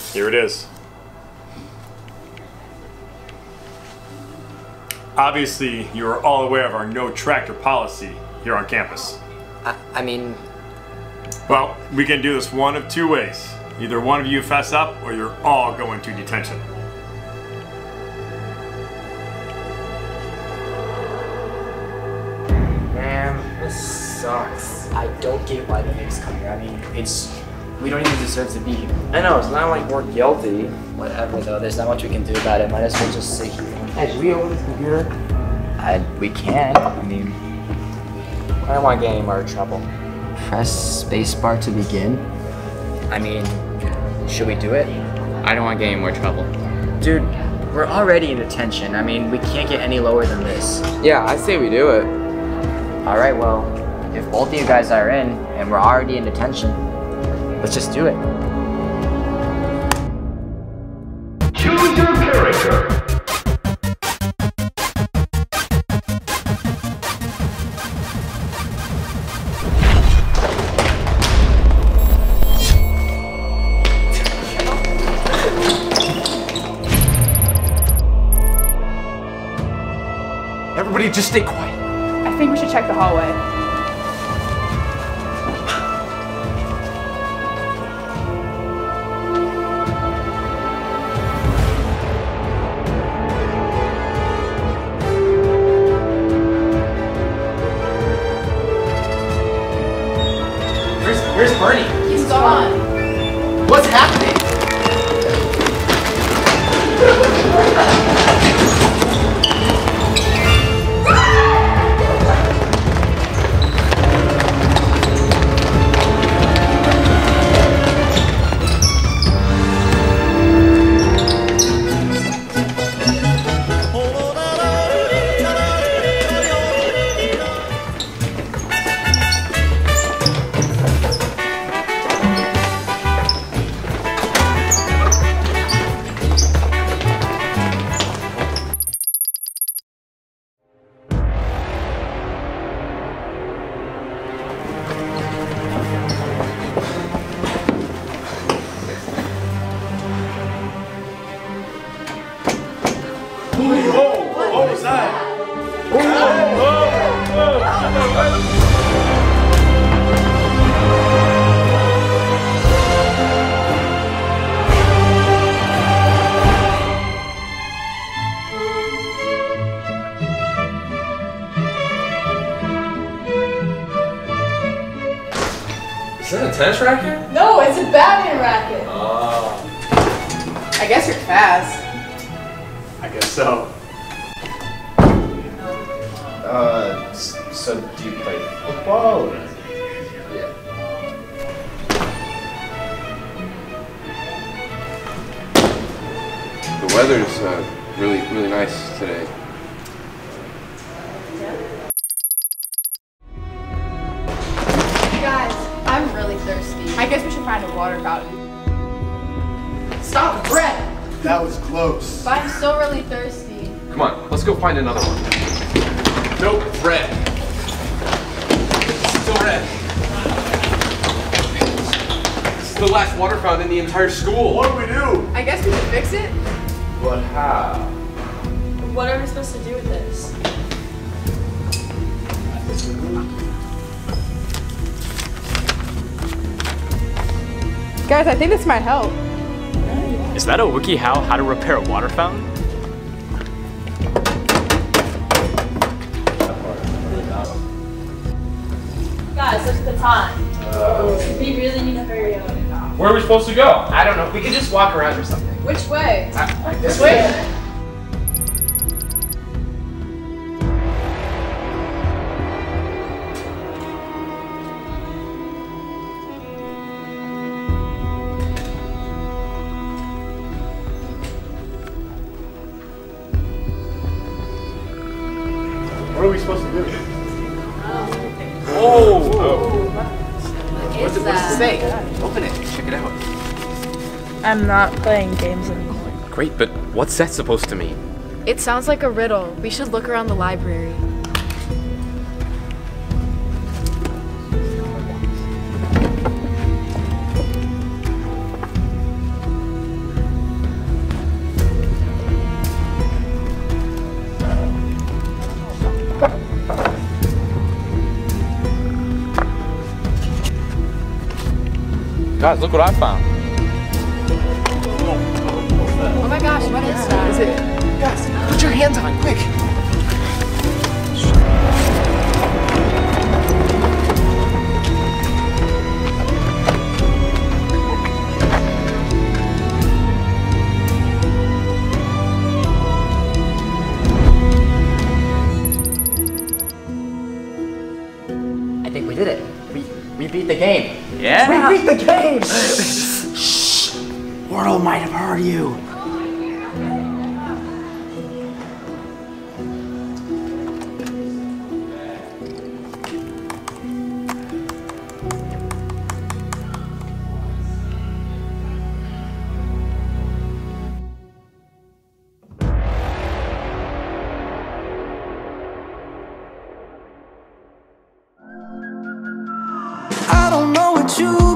Here it is. Obviously, you are all aware of our no tractor policy here on campus. I mean... Well, we can do this one of two ways. Either one of you fess up, or you're all going to detention. Man, this sucks. I don't get why the thing's coming here. I mean, we don't even deserve to be here. I know, it's not like we're guilty. Whatever though, there's not much we can do about it. Might as well just sit here. Hey, should we open this computer? We can. I mean... I don't want to get any more trouble. Press spacebar to begin? I mean, should we do it? I don't want to get any more trouble. Dude, we're already in detention. I mean, we can't get any lower than this. Yeah, I say we do it. Alright, well, if both of you guys are in, and we're already in detention, let's just do it. Choose your character. Everybody just stay quiet. I think we should check the hallway. Where's Bernie? He's gone. What's happening? What was that? Is that a tennis racket? No, it's a Batman racket. I guess you're fast. I guess so. So do you play football? Or? Yeah. The weather's really nice today. Guys, I'm really thirsty. I guess we should find a water fountain. Stop, Brett! That was close. But I'm still really thirsty. Come on, let's go find another one. Nope, red. Still red. This is the last water fountain in the entire school. What do we do? I guess we should fix it. But how? What are we supposed to do with this? Guys, I think this might help. Is that a WikiHow how to repair a water fountain? Guys, look at the time. We really need to hurry up. Where are we supposed to go? I don't know. We could just walk around or something. Which way? This way? What are we supposed to do? What does it Say, open it. Check it out. I'm not playing games anymore. Great, but what's that supposed to mean? It sounds like a riddle. We should look around the library. Guys, look what I found. Oh my gosh, what is that? Is it? Guys, put your hands on it, quick. I think we did it. We beat the game. Yeah? We beat the game! Shh! Wardle might have heard you. I don't know what you